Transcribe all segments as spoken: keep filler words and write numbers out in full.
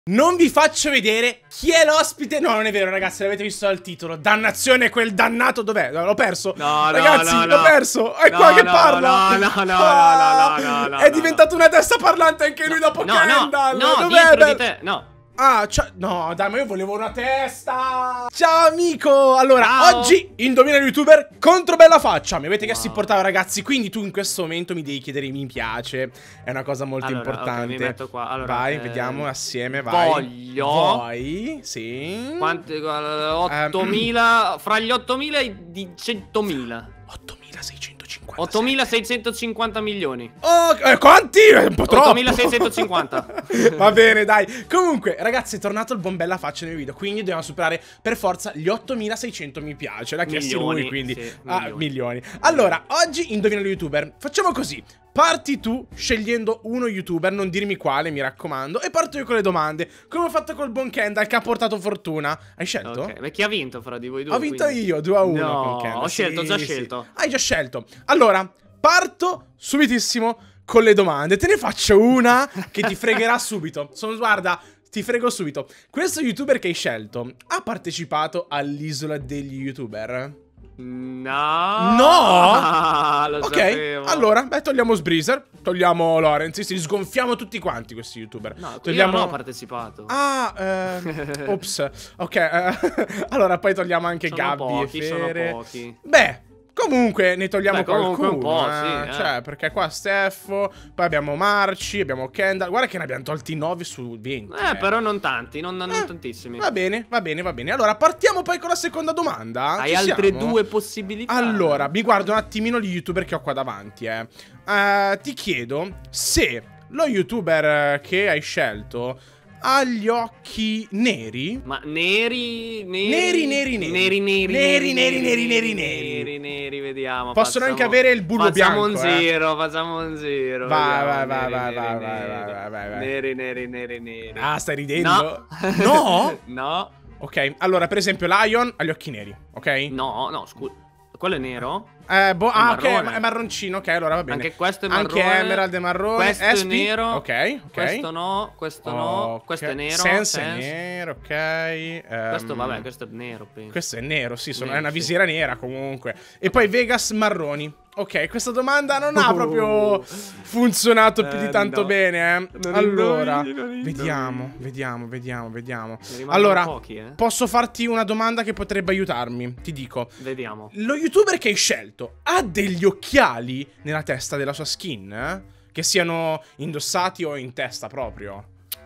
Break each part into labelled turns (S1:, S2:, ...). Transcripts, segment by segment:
S1: Non vi faccio vedere chi è l'ospite. No, non è vero, ragazzi, l'avete visto dal titolo. Dannazione, quel dannato dov'è? L'ho perso.
S2: No,
S1: ragazzi,
S2: no, no,
S1: l'ho
S2: no.
S1: perso. È
S2: no,
S1: qua che
S2: no,
S1: parla.
S2: No, no, no,
S1: ah,
S2: no, no, no, no.
S1: È diventato una testa parlante anche lui dopo
S2: no,
S1: Kendall.
S2: No, no,
S1: dov'è?
S2: dietro di te, no.
S1: Ah, no, dai, ma io volevo una testa. Ciao amico. Allora,
S2: Ciao.
S1: oggi indovina il youtuber contro Bella Faccia. Mi avete chiesto
S2: Wow.
S1: di portare, ragazzi, quindi tu in questo momento mi devi chiedere mi piace. È una cosa molto
S2: allora,
S1: importante.
S2: okay, mi metto qua. Allora,
S1: vai,
S2: eh,
S1: vediamo assieme, vai.
S2: Voglio.
S1: Vuoi? Sì.
S2: Quanti? ottomila, um, fra gli ottomila e i centomila.
S1: ottomilaseicentocinquanta.
S2: ottomilaseicentocinquanta milioni.
S1: Oh, eh, quanti? È un po' troppo.
S2: ottomilaseicentocinquanta.
S1: Va bene, dai. Comunque, ragazzi, è tornato il buon Bella Faccia nel video. Quindi dobbiamo superare per forza gli ottomilaseicento mi piace. L'ha chiesto lui, quindi
S2: sì,
S1: ah,
S2: milioni.
S1: milioni. Allora, oggi indovina lo youtuber. Facciamo così. Parti tu scegliendo uno youtuber, non dirmi quale, mi raccomando. E parto io con le domande. Come ho fatto col buon Kendall che ha portato fortuna. Hai scelto?
S2: Ok, ma chi ha vinto fra di voi due?
S1: Ho vinto
S2: quindi?
S1: io, due a uno
S2: No,
S1: con Kendall.
S2: ho scelto, ho
S1: Sì,
S2: già
S1: sì.
S2: scelto.
S1: Hai già scelto. Allora, parto subitissimo con le domande. Te ne faccio una che ti fregherà subito. Sono, guarda, ti frego subito. Questo youtuber che hai scelto ha partecipato all'isola degli youtuber?
S2: No.
S1: No?
S2: Lo
S1: ok,
S2: sapevo.
S1: allora, beh, togliamo Sbreezer, togliamo Lorenz, sì, sgonfiamo tutti quanti questi youtuber.
S2: No,
S1: togliamo...
S2: io non ho partecipato.
S1: Ah, eh, ops. Ok, eh, allora poi togliamo anche
S2: sono
S1: Gabby
S2: pochi,
S1: e Fere.
S2: sono pochi.
S1: Beh, comunque ne togliamo
S2: Beh, comunque
S1: qualcuno,
S2: un po',
S1: eh.
S2: sì, eh.
S1: Cioè, perché qua Steffo, poi abbiamo Marci, abbiamo Kendall. Guarda che ne abbiamo tolti nove su venti.
S2: Eh,
S1: eh.
S2: però non tanti, non, non
S1: Eh,
S2: tantissimi.
S1: Va bene, va bene, va bene. Allora, partiamo poi con la seconda domanda.
S2: Hai
S1: Ci
S2: altre
S1: siamo?
S2: due possibilità?
S1: Allora, mi guardo un attimino gli youtuber che ho qua davanti, eh. Uh, ti chiedo se lo youtuber che hai scelto ha gli occhi neri.
S2: Ma neri, neri,
S1: Neri, neri, neri.
S2: neri, neri,
S1: Neri, neri, neri, neri,
S2: neri, neri, vediamo.
S1: Possono
S2: facciamo,
S1: anche avere il bulbo
S2: facciamo
S1: bianco.
S2: un
S1: eh.
S2: zero, facciamo un zero.
S1: Vai,
S2: vediamo,
S1: vai, vai,
S2: neri,
S1: vai,
S2: neri,
S1: vai,
S2: neri.
S1: vai, vai, vai, vai.
S2: Neri, neri, neri, neri.
S1: Ah, stai ridendo?
S2: No.
S1: No?
S2: No.
S1: Ok, allora, per esempio, Lion ha gli occhi neri, ok?
S2: No, no, scusa. Quello è nero?
S1: Eh, boh,
S2: È
S1: ah, ok,
S2: marrone.
S1: è marroncino, ok, allora va bene.
S2: Anche questo è marrone.
S1: Anche Emerald è marrone.
S2: Questo è
S1: Espi?
S2: nero.
S1: Ok, ok.
S2: Questo no, questo no.
S1: Ok.
S2: Questo è nero.
S1: Sense è
S2: Sense.
S1: nero, ok. Ehm,
S2: Questo, vabbè, questo è nero, penso.
S1: Questo è nero, sì, sono,
S2: Nero,
S1: è una
S2: sì.
S1: visiera nera comunque. E poi Vegas marroni. Ok, questa domanda non ha
S2: Oh.
S1: proprio funzionato più
S2: Eh,
S1: di tanto
S2: no.
S1: bene, eh.
S2: Non
S1: Allora,
S2: indovini, non indovini.
S1: vediamo, vediamo, vediamo, vediamo.
S2: Ne rimangono
S1: Allora,
S2: pochi, eh.
S1: posso farti una domanda che potrebbe aiutarmi? Ti dico.
S2: Vediamo.
S1: Lo youtuber che hai scelto ha degli occhiali nella testa della sua skin? Eh? Che siano indossati o in testa proprio?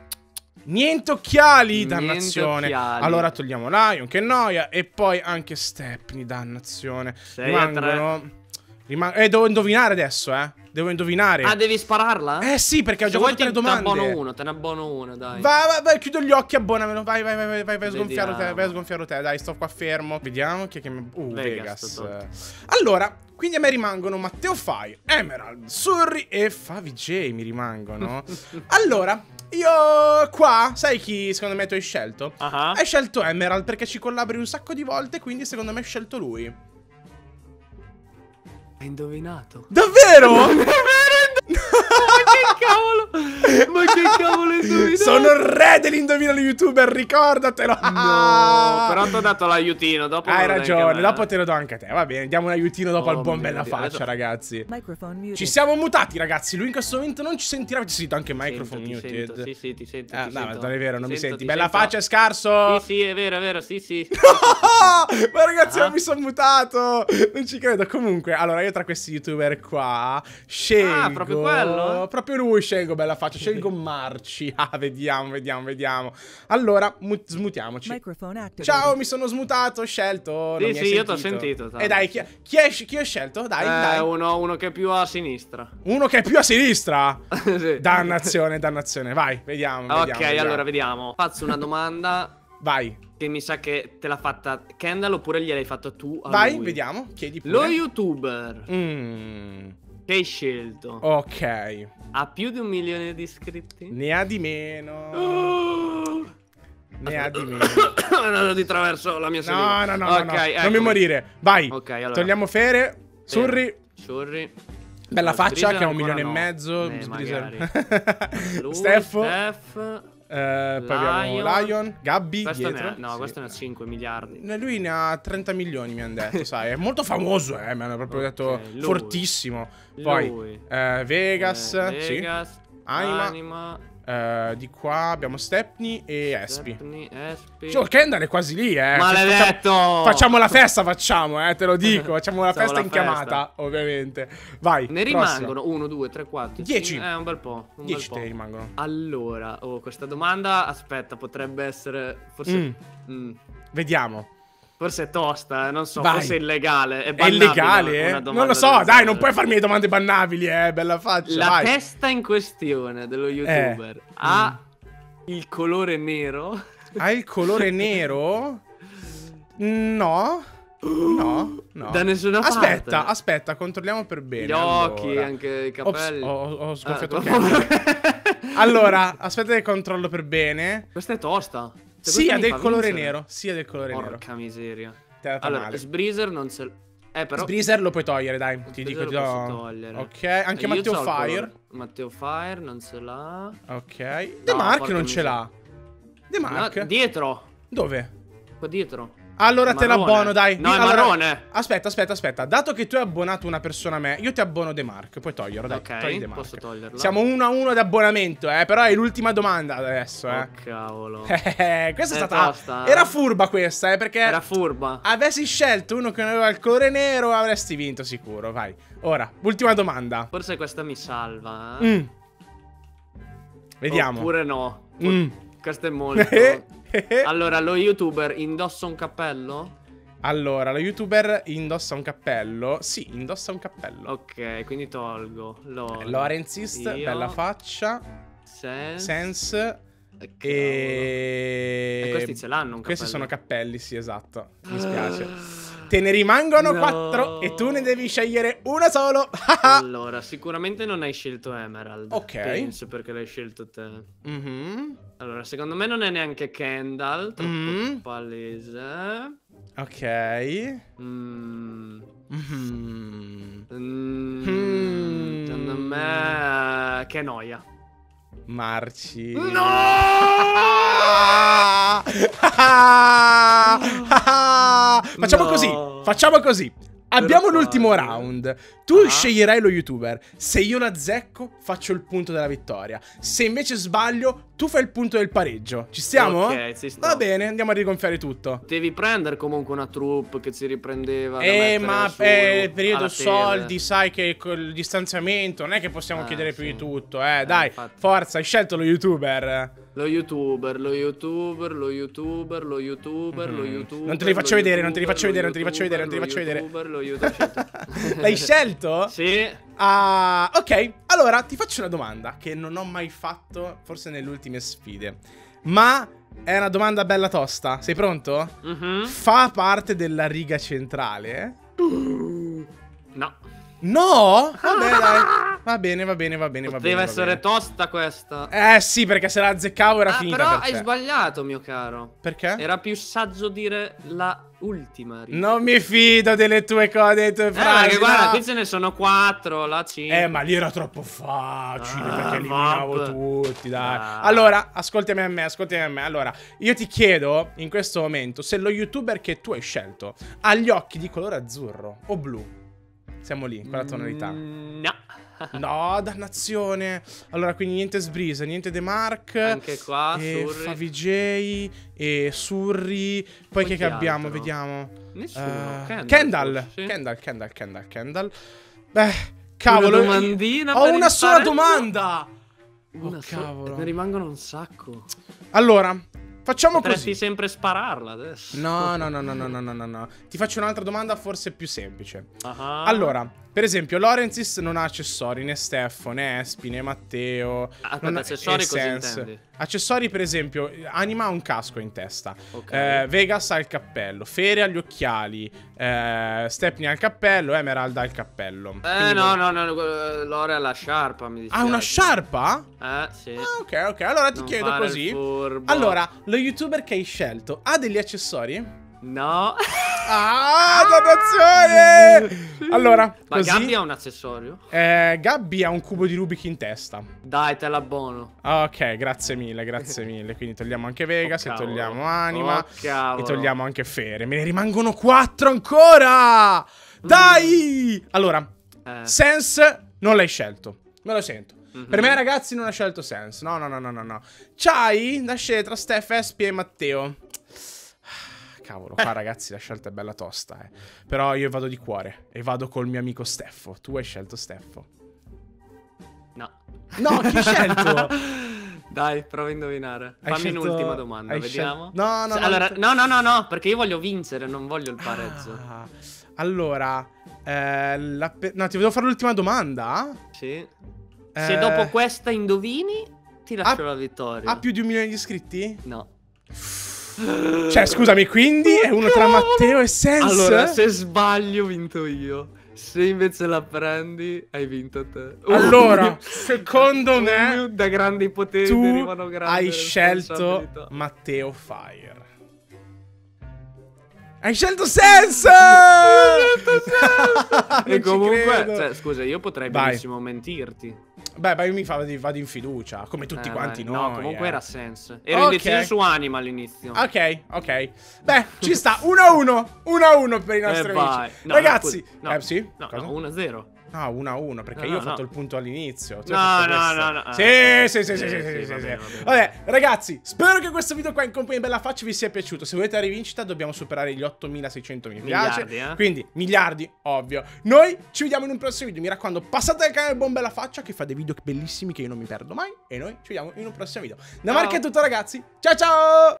S1: Niente occhiali,
S2: Niente
S1: dannazione.
S2: occhiali.
S1: Allora togliamo Lion, che noia. E poi anche Stepney, dannazione.
S2: sei a
S1: Rimangono... Riman eh, devo indovinare adesso, eh. Devo indovinare.
S2: Ah, devi spararla?
S1: Eh sì, perché ho
S2: Se
S1: già
S2: vuoi
S1: fatto
S2: ti
S1: le domande.
S2: Te ne abbono uno, te ne abbono uno, dai.
S1: Vai, vai, vai, chiudo gli occhi, abbonamelo. Vai, vai, vai, vai, vai, vai a sgonfiare te,
S2: Vediamo.
S1: vai a sgonfiare te. Dai, sto qua fermo. Vediamo chi è che mi... Uh,
S2: Vegas,
S1: Vegas. Allora, quindi a me rimangono Matteo Fai, Emerald, Surri e Favi J mi rimangono. Allora, io qua, sai chi secondo me tu hai scelto?
S2: Ah.
S1: Hai scelto Emerald perché ci collabori un sacco di volte, quindi secondo me hai scelto lui.
S2: Hai indovinato.
S1: Davvero?
S2: Ma che cavolo? Ma che cavolo hai indovinato?
S1: Sono il re dell'indovino youtuber, ricordatelo.
S2: No, però ti ho dato l'aiutino. Dopo
S1: Hai
S2: me lo dai
S1: ragione,
S2: anche a me.
S1: dopo te lo do anche a te. Va bene, diamo un aiutino dopo
S2: Oh,
S1: al buon
S2: mio
S1: Bella
S2: Dio,
S1: Faccia,
S2: adesso-
S1: ragazzi.
S3: Microphone muted.
S1: Ci siamo mutati, ragazzi. Lui in questo momento non ci sentirà. Ti sento anche microphone
S2: Sento, ti
S1: muted.
S2: sento, sì, sì, ti sento.
S1: Ah,
S2: ti
S1: no,
S2: sento.
S1: non è vero, non
S2: Ti
S1: mi
S2: sento,
S1: senti.
S2: ti
S1: Bella
S2: sento.
S1: Faccia è scarso.
S2: Sì, sì, è vero, è vero, sì, sì.
S1: Ma ragazzi,
S2: Ah.
S1: ma mi sono mutato. Non ci credo. Comunque, allora io tra questi youtuber qua scelgo.
S2: Ah, proprio quello?
S1: Proprio lui scelgo Bella Faccia. Scelgo Marci. Ah, vediamo, vediamo, vediamo. Allora, mu- smutiamoci.
S3: Microphone activated.
S1: Ciao, mi sono smutato, ho scelto. non
S2: Sì,
S1: mi hai
S2: sì, io t'ho
S1: sentito.
S2: sentito,
S1: E dai, chi, chi, è, chi ho scelto? Dai,
S2: Eh,
S1: dai.
S2: uno, uno che è più a sinistra.
S1: Uno che è più a sinistra.
S2: Sì.
S1: Dannazione, dannazione. Vai, vediamo.
S2: Ok,
S1: vediamo, vediamo.
S2: allora vediamo. Faccio una domanda
S1: Vai,
S2: che mi sa che te l'ha fatta Kendall oppure gliel'hai fatta tu a
S1: vai,
S2: lui.
S1: vediamo. Chiedi pure.
S2: Lo youtuber
S1: Mm,
S2: che hai scelto
S1: ok.
S2: ha più di un milione di iscritti?
S1: Ne ha di meno.
S2: Oh.
S1: Ne ha di meno.
S2: È andato di traverso la mia
S1: No,
S2: saliva.
S1: no, no,
S2: Ok,
S1: no, no. Non mi
S2: eccomi.
S1: morire. Vai.
S2: Ok, allora.
S1: Togliamo Fere. Surri.
S2: Surri.
S1: Bella
S2: No,
S1: faccia
S2: Sbreezer
S1: che ha un
S2: ancora
S1: milione
S2: no.
S1: e mezzo.
S2: Eh,
S1: Sbreezer.
S2: magari. Lui,
S1: Steffo.
S2: Steff.
S1: Eh, poi abbiamo Lion, Gabby
S2: questo
S1: dietro.
S2: ne ha, no,
S1: sì.
S2: questo ne ha cinque miliardi.
S1: Eh, Lui ne ha trenta milioni, mi hanno detto, sai. È molto famoso, eh. Mi hanno proprio
S2: Ok,
S1: detto
S2: lui.
S1: fortissimo. Poi
S2: Lui.
S1: eh, Vegas,
S2: Eh,
S1: sì.
S2: Vegas,
S1: Anima.
S2: Anima,
S1: Eh, di qua abbiamo Stepney e Espi.
S2: Stepney, Espi.
S1: Cioè, Kendall è quasi lì, eh.
S2: Maledetto!
S1: Facciamo, facciamo la festa, facciamo, eh. Te lo dico. Facciamo la
S2: Facciamo
S1: festa
S2: la
S1: in chiamata, ovviamente. Vai.
S2: Ne
S1: prossimo.
S2: rimangono uno, due, tre, quattro,
S1: Dieci.
S2: Eh, un bel po'. Un
S1: dieci
S2: bel po'.
S1: te ne rimangono.
S2: Allora, oh, questa domanda, aspetta, potrebbe essere. Forse.
S1: Mm.
S2: Mm,
S1: Vediamo.
S2: forse è tosta, eh, non so,
S1: Vai.
S2: forse è illegale. È,
S1: È
S2: bannabile
S1: illegale,
S2: una
S1: eh?
S2: domanda
S1: Non lo so,
S2: del
S1: dai,
S2: genere.
S1: non puoi farmi le domande bannabili, eh. Bella faccia.
S2: La
S1: vai.
S2: testa in questione dello youtuber ha il colore nero?
S1: Ha il colore nero? No. No, no.
S2: Da nessuna parte.
S1: Aspetta, aspetta, controlliamo per bene.
S2: Gli occhi,
S1: allora.
S2: anche i
S1: Ops,
S2: capelli.
S1: ho, ho sgonfiato
S2: Ah,
S1: Kendall. Allora, aspetta che controllo per bene.
S2: Questa è tosta. Cioè,
S1: Sì,
S2: questa
S1: ha
S2: mi
S1: del
S2: fa
S1: colore
S2: vincere.
S1: nero. Sì, ha del colore nero.
S2: Porca miseria.
S1: Te la fa
S2: Allora,
S1: male.
S2: Sbreezer non se... Eh, però...
S1: Sbreezer lo puoi togliere, dai. Ti
S2: Sbreezer
S1: dico,
S2: lo
S1: ti
S2: posso
S1: do.
S2: togliere.
S1: Ok, anche
S2: Io
S1: Matteo
S2: c'ho il
S1: Fire.
S2: colore. Matteo Fire non ce l'ha.
S1: Ok. The
S2: No,
S1: Mark
S2: porca
S1: non ce
S2: miseria.
S1: l'ha. The Mark?
S2: No, dietro.
S1: Dove?
S2: Qua dietro.
S1: Allora te
S2: Marrone.
S1: l'abbono, dai.
S2: No, è
S1: allora...
S2: marrone.
S1: Aspetta, aspetta, aspetta. Dato che tu hai abbonato una persona a me, io ti abbono The Mark. Puoi toglierlo, dai.
S2: Ok,
S1: Togli The Mark.
S2: posso toglierlo.
S1: Siamo uno a uno di abbonamento, eh. Però è l'ultima domanda adesso, eh.
S2: Oh, cavolo.
S1: Eh, questa è,
S2: È
S1: stata.
S2: tosta, eh.
S1: Era furba questa, eh. Perché.
S2: Era furba.
S1: Avessi scelto uno che non aveva il colore nero, avresti vinto sicuro. Vai. Ora, ultima domanda.
S2: Forse questa mi salva, eh.
S1: Mm. Vediamo.
S2: Oppure no.
S1: Mm.
S2: Questo è molto. Allora, lo youtuber indossa un cappello?
S1: Allora, lo youtuber indossa un cappello. Sì, indossa un cappello.
S2: Ok, quindi tolgo. Lo...
S1: Lorenzist,
S2: Io.
S1: bella faccia.
S2: Sense.
S1: Sense.
S2: Eh,
S1: E...
S2: E questi ce l'hanno un
S1: Questi
S2: cappello.
S1: sono cappelli, sì, esatto. Mi spiace. Te ne rimangono
S2: No.
S1: quattro e tu ne devi scegliere uno solo.
S2: Allora, sicuramente non hai scelto Emerald.
S1: Ok.
S2: Penso perché l'hai scelto te.
S1: Mhm.
S2: Allora, secondo me non è neanche Kendall. Troppo
S1: Mm.
S2: palese.
S1: Ok.
S2: Mm.
S1: Mhm.
S2: Mm.
S1: Mm.
S2: Secondo me. Che noia.
S1: Marci.
S2: No!
S1: Facciamo
S2: No.
S1: così. Facciamo così. Abbiamo
S2: Però
S1: l'ultimo
S2: fai.
S1: round. Tu
S2: Ah.
S1: sceglierai lo youtuber. Se io la azzecco, faccio il punto della vittoria. Se invece sbaglio, tu fai il punto del pareggio. Ci stiamo?
S2: Ok, ci sto.
S1: Va bene, andiamo a rigonfiare tutto.
S2: Devi prendere comunque una troupe che si riprendeva. da
S1: Eh,
S2: mettere
S1: ma
S2: su
S1: eh, periodo
S2: alla tele.
S1: soldi, sai che col distanziamento non è che possiamo
S2: Eh,
S1: chiedere più
S2: sì.
S1: di tutto, eh. Dai,
S2: infatti.
S1: forza, hai scelto lo youtuber.
S2: Lo youtuber, lo youtuber, lo youtuber, lo youtuber, lo
S1: Mhm.
S2: youtuber.
S1: Non te li faccio
S2: lo
S1: vedere, non te li
S2: youtuber,
S1: faccio
S2: lo
S1: vedere, non te li faccio vedere, non te li
S2: youtuber,
S1: faccio vedere.
S2: lo youtuber, lo youtuber.
S1: L'hai scelto?
S2: Sì.
S1: Ah, ok. Allora, ti faccio una domanda che non ho mai fatto, forse nelle ultime sfide. Ma è una domanda bella tosta. Sei pronto?
S2: Mhm.
S1: Fa parte della riga centrale?
S2: No.
S1: No? Vabbè, dai. Va bene, va bene, va bene, va bene.
S2: Poteva
S1: va
S2: essere
S1: bene.
S2: tosta questa.
S1: Eh sì, perché se la azzeccavo era
S2: Ah,
S1: finita
S2: però
S1: per
S2: hai
S1: te.
S2: sbagliato, mio caro.
S1: Perché?
S2: Era più saggio dire la ultima riga.
S1: Non mi fido delle tue cose, delle tue
S2: Eh,
S1: frasi.
S2: perché guarda,
S1: no.
S2: qui ce ne sono quattro, là cinque.
S1: Eh, ma lì era troppo facile,
S2: Ah,
S1: perché eliminavo
S2: vabbè.
S1: tutti, dai.
S2: Ah.
S1: Allora, ascoltami a me, ascoltami a me. Allora, io ti chiedo, in questo momento, se lo youtuber che tu hai scelto ha gli occhi di colore azzurro o blu. Siamo lì, con la tonalità.
S2: Mm, no.
S1: No, dannazione. Allora, quindi niente Sbreeze, niente The Mark.
S2: Anche qua,
S1: e
S2: Surri.
S1: Favij e Surri. Poi,
S2: Poi
S1: che,
S2: chi
S1: che abbiamo?
S2: altro?
S1: Vediamo.
S2: Nessuno.
S1: Eh,
S2: Kendall,
S1: Kendall.
S2: forse.
S1: Kendall, Kendall, Kendall, Kendall. Beh, cavolo.
S2: Una domandina
S1: Ho
S2: per
S1: una
S2: il
S1: sola
S2: pareggio?
S1: domanda.
S2: Una
S1: Oh,
S2: sola-
S1: cavolo.
S2: Ne rimangono un sacco.
S1: Allora, facciamo
S2: Potresti
S1: così.
S2: sempre spararla adesso.
S1: No, no, no, no, no, no, no, no, no. Ti faccio un'altra domanda forse più semplice.
S2: Ah.
S1: Allora, per esempio, Lorenzis non ha accessori, né Steffo, né Espi, né Matteo.
S2: Aspetta,
S1: non ha-
S2: accessori
S1: e
S2: cosa
S1: Sense.
S2: intendi?
S1: Accessori, per esempio, Anima ha un casco in testa.
S2: Ok.
S1: Eh, Vegas ha il cappello. Fere ha gli occhiali. Eh, Stepney ha il cappello. Emerald ha il cappello.
S2: Eh,
S1: Quindi-
S2: no, no, no, no, Lore ha la sciarpa, mi dispiace.
S1: Ha una sciarpa?
S2: Eh, sì.
S1: Ah, ok, ok. Allora ti
S2: Non
S1: chiedo
S2: fare
S1: così.
S2: il furbo.
S1: Allora, lo youtuber che hai scelto ha degli accessori?
S2: No.
S1: Ah, dannazione! Allora,
S2: Ma
S1: così,
S2: Gabby ha un accessorio?
S1: eh, Gabby ha un cubo di Rubik in testa.
S2: Dai, te l'abbono.
S1: Ok, grazie mille, grazie mille. Quindi togliamo anche Vegas
S2: Oh,
S1: e togliamo
S2: cavolo.
S1: Anima.
S2: Oh, cavolo.
S1: E togliamo anche Fere. Me ne rimangono quattro ancora! Dai! Allora,
S2: Eh.
S1: Sense non l'hai scelto. Me lo sento.
S2: Mhm.
S1: Per me, ragazzi, non ha scelto Sense. No, no, no, no, no, no. C'hai da scegliere tra Steph, Espi e Matteo. Cavolo, qua ragazzi la scelta è bella tosta, eh. Però io vado di cuore e vado col mio amico Steffo. Tu hai scelto Steffo.
S2: No.
S1: No, chi hai scelto?
S2: Dai, prova a indovinare.
S1: Hai
S2: Fammi
S1: scelto-
S2: un'ultima domanda,
S1: hai
S2: vediamo.
S1: scel- No, no,
S2: Se-
S1: no,
S2: allora,
S1: non-
S2: no, no, no, no, perché io voglio vincere, non voglio il pareggio.
S1: Ah, allora, eh, la pe- no, ti devo fare l'ultima domanda.
S2: Sì.
S1: Eh,
S2: Se dopo questa indovini, ti lascio
S1: ha-
S2: la vittoria.
S1: Ha più di un milione di iscritti?
S2: No.
S1: Cioè, scusami, quindi è uno tra Matteo e Sense?
S2: Allora, se sbaglio, ho vinto io. Se invece la prendi, hai vinto te.
S1: Allora, secondo me,
S2: da grandi poteri
S1: tu
S2: derivano grandi
S1: hai scelto
S2: responsabilità.
S1: Matteo Fire. Hai scelto Sense!
S2: E
S1: Non ci
S2: comunque,
S1: credo.
S2: cioè, scusa, io potrei
S1: Vai.
S2: benissimo mentirti.
S1: Beh, ma io mi fa- vado in fiducia, come tutti
S2: Eh,
S1: quanti
S2: dai.
S1: noi.
S2: No, comunque
S1: eh.
S2: era sense. Ero
S1: Ok.
S2: indeciso su Anima all'inizio.
S1: Ok, ok. Beh, ci sta uno a uno. uno a uno per i nostri
S2: Eh, vai.
S1: amici.
S2: No,
S1: Ragazzi,
S2: no, no.
S1: eh sì?
S2: No,
S1: Cosa?
S2: no, uno a zero.
S1: No, uno a uno, perché
S2: No,
S1: io
S2: no,
S1: ho fatto
S2: no.
S1: il punto all'inizio. tu
S2: No,
S1: hai fatto
S2: no,
S1: questo.
S2: no, no.
S1: Sì,
S2: Eh.
S1: sì, sì, sì,
S2: Sì,
S1: sì,
S2: sì,
S1: sì, sì,
S2: va
S1: sì.
S2: bene, va bene.
S1: Vabbè, ragazzi, spero che questo video qua in compagnia di Bella Faccia vi sia piaciuto. Se volete la rivincita dobbiamo superare gli ottomilaseicento mi piace.
S2: Miliardi, eh?
S1: Quindi, miliardi, ovvio. Noi ci vediamo in un prossimo video. Mi raccomando, passate al canale Buon Bella Faccia che fa dei video bellissimi che io non mi perdo mai. E noi ci vediamo in un prossimo video. Da
S2: Ciao.
S1: Marco è tutto, ragazzi. Ciao ciao!